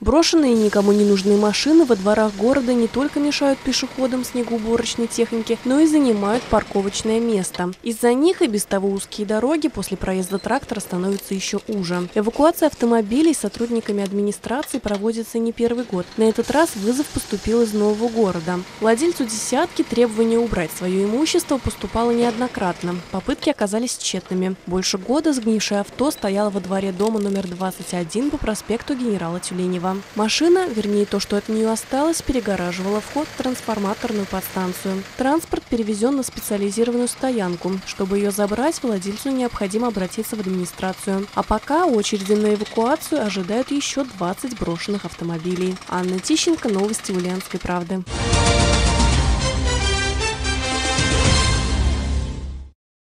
Брошенные и никому не нужные машины во дворах города не только мешают пешеходам снегоуборочной техники, но и занимают парковочное место. Из-за них и без того узкие дороги после проезда трактора становятся еще уже. Эвакуация автомобилей сотрудниками администрации проводится не первый год. На этот раз вызов поступил из Нового города. Владельцу «десятки» требование убрать свое имущество поступало неоднократно. Попытки оказались тщетными. Больше года сгнившее авто стояло во дворе дома номер 21 по проспекту генерала Тюленева. Машина, вернее то, что от нее осталось, перегораживала вход в трансформаторную подстанцию. Транспорт перевезен на специализированную стоянку. Чтобы ее забрать, владельцу необходимо обратиться в администрацию. А пока очереди на эвакуацию ожидают еще 20 брошенных автомобилей. Анна Тищенко, новости Ульяновской правды.